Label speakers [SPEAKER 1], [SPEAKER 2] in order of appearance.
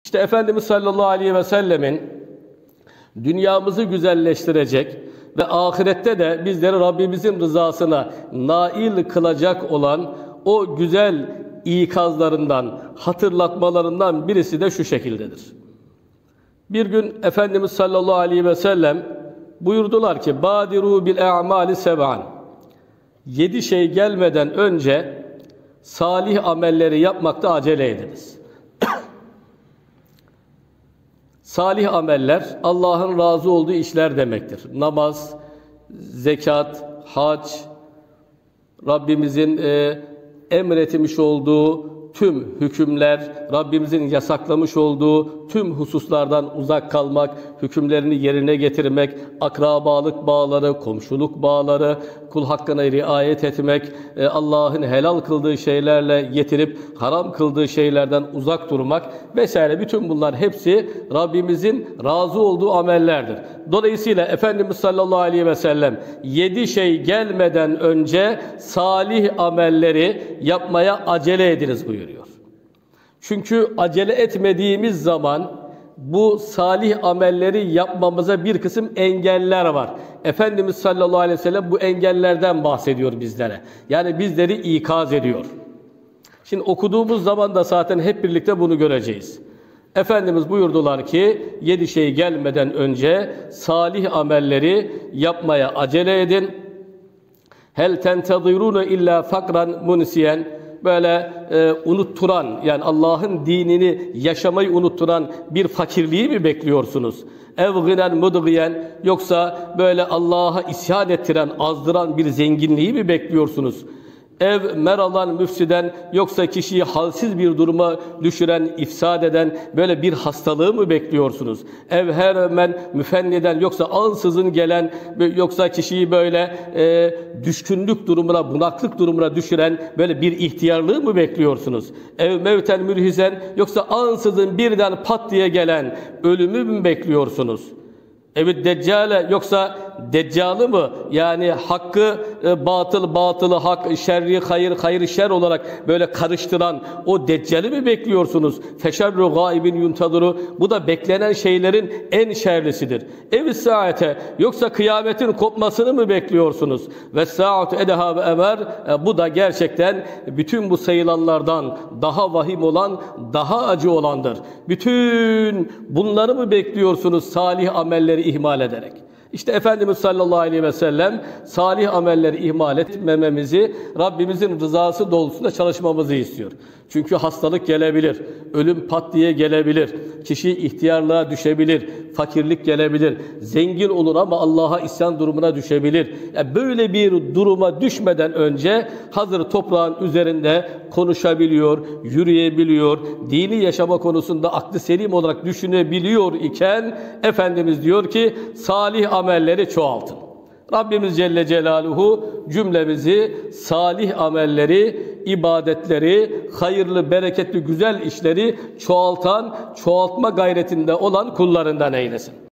[SPEAKER 1] İşte Efendimiz sallallahu aleyhi ve sellemin dünyamızı güzelleştirecek ve ahirette de bizleri Rabbimizin rızasına nail kılacak olan o güzel ikazlarından, hatırlatmalarından birisi de şu şekildedir. Bir gün Efendimiz sallallahu aleyhi ve sellem buyurdular ki: "Badiru bil a'mali seb'an." 7 şey gelmeden önce salih amelleri yapmakta acele ediniz. Salih ameller Allah'ın razı olduğu işler demektir. Namaz, zekat, hac, Rabbimizin emretmiş olduğu tüm hükümler, Rabbimizin yasaklamış olduğu tüm hususlardan uzak kalmak, hükümlerini yerine getirmek, akrabalık bağları, komşuluk bağları, kul hakkına riayet etmek, Allah'ın helal kıldığı şeylerle yetirip haram kıldığı şeylerden uzak durmak vesaire, bütün bunlar hepsi Rabbimizin razı olduğu amellerdir. Dolayısıyla Efendimiz sallallahu aleyhi ve sellem 7 şey gelmeden önce salih amelleri yapmaya acele ediniz buyuruyor. Çünkü acele etmediğimiz zaman bu salih amelleri yapmamıza bir kısım engeller var. Efendimiz sallallahu aleyhi ve sellem bu engellerden bahsediyor bizlere. Yani bizleri ikaz ediyor. Şimdi okuduğumuz zaman da zaten hep birlikte bunu göreceğiz. Efendimiz buyurdular ki 7 şey gelmeden önce salih amelleri yapmaya acele edin. Hel tentazirune illa fakran munsiyen, böyle unutturan, yani Allah'ın dinini yaşamayı unutturan bir fakirliği mi bekliyorsunuz? Ev ginen mudgiyen, yoksa böyle Allah'a isyan ettiren, azdıran bir zenginliği mi bekliyorsunuz? Ev meralan müfsiden, yoksa kişiyi halsiz bir duruma düşüren, ifsad eden böyle bir hastalığı mı bekliyorsunuz? Ev hemen müfenniden, yoksa ansızın gelen, yoksa kişiyi böyle düşkünlük durumuna, bunaklık durumuna düşüren böyle bir ihtiyarlığı mı bekliyorsunuz? Ev mevten mülhizen, yoksa ansızın birden pat diye gelen ölümü mü bekliyorsunuz? Evet, deccale, yoksa deccalı mı, yani hakkı batıl, batılı hak, şerri hayır, hayır şer olarak böyle karıştıran o deccali mi bekliyorsunuz? Feşerru gaibin yuntaduru, bu da beklenen şeylerin en şerlisidir. Ev saate, yoksa kıyametin kopmasını mı bekliyorsunuz? Ve saatu edeha ve emer, bu da gerçekten bütün bu sayılanlardan daha vahim olan, daha acı olandır. Bütün bunları mı bekliyorsunuz salih amelleri ihmal ederek? İşte Efendimiz sallallahu aleyhi ve sellem salih amelleri ihmal etmememizi, Rabbimizin rızası doğrultusunda çalışmamızı istiyor. Çünkü hastalık gelebilir, ölüm pat diye gelebilir, kişi ihtiyarlığa düşebilir, fakirlik gelebilir, zengin olur ama Allah'a isyan durumuna düşebilir. Yani böyle bir duruma düşmeden önce hazır toprağın üzerinde konuşabiliyor, yürüyebiliyor, dini yaşama konusunda aklı selim olarak düşünebiliyor iken Efendimiz diyor ki salih amelleri çoğaltın. Rabbimiz Celle Celaluhu cümlemizi salih amelleri, ibadetleri, hayırlı, bereketli, güzel işleri çoğaltma gayretinde olan kullarından eylesin.